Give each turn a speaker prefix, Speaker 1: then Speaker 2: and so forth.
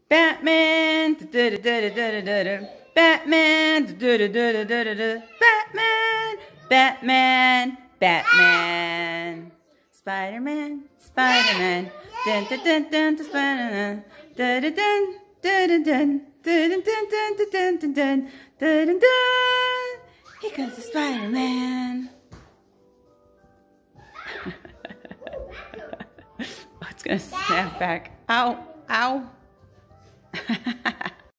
Speaker 1: Batman. Batman. Batman. Batman. Batman. Spider-Man. Spider-Man. Dun dun dun dun dun Spider-Man. Dun dun dun dun dun dun dun dun dun dun dun dun dun. Here comes the Spider-Man. Oh, it's gonna snap back. Ow! Ow!